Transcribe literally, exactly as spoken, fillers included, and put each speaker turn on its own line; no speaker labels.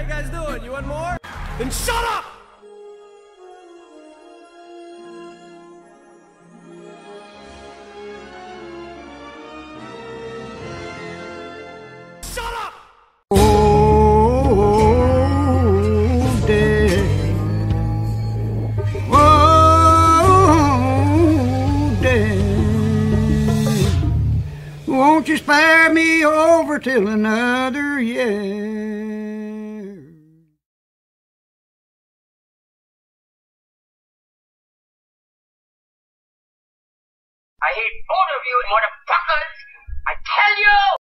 you guys doing? You want more? Then shut up! Shut up!
Oh, Dad. Oh, Dad. Won't you spare me over till another year?
I hate both of you motherfuckers! I tell you!